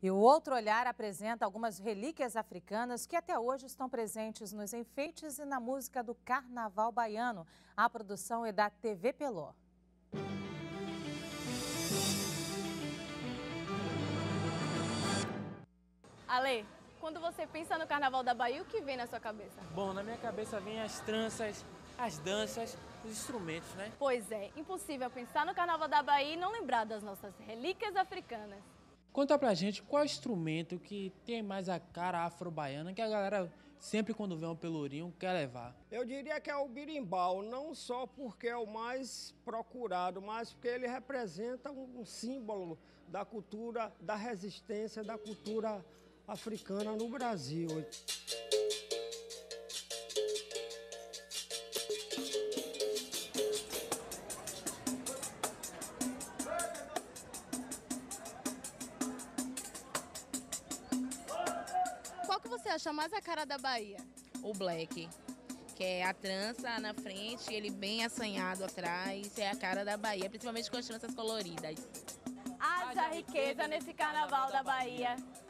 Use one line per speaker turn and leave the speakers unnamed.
E o Outro Olhar apresenta algumas relíquias africanas que até hoje estão presentes nos enfeites e na música do Carnaval baiano. A produção é da TV Pelô.
Ale, quando você pensa no Carnaval da Bahia, o que vem na sua cabeça?
Bom, na minha cabeça vem as tranças, as danças, os instrumentos, né?
Pois é, impossível pensar no Carnaval da Bahia e não lembrar das nossas relíquias africanas.
Conta pra gente qual instrumento que tem mais a cara afro-baiana que a galera sempre quando vê um pelourinho quer levar.
Eu diria que é o birimbau, não só porque é o mais procurado, mas porque ele representa um símbolo da cultura, da resistência, da cultura africana no Brasil.
Qual que você acha mais a cara da Bahia?
O black, que é a trança na frente, ele bem assanhado atrás, é a cara da Bahia, principalmente com as tranças coloridas.
Haja riqueza nesse Carnaval da Bahia.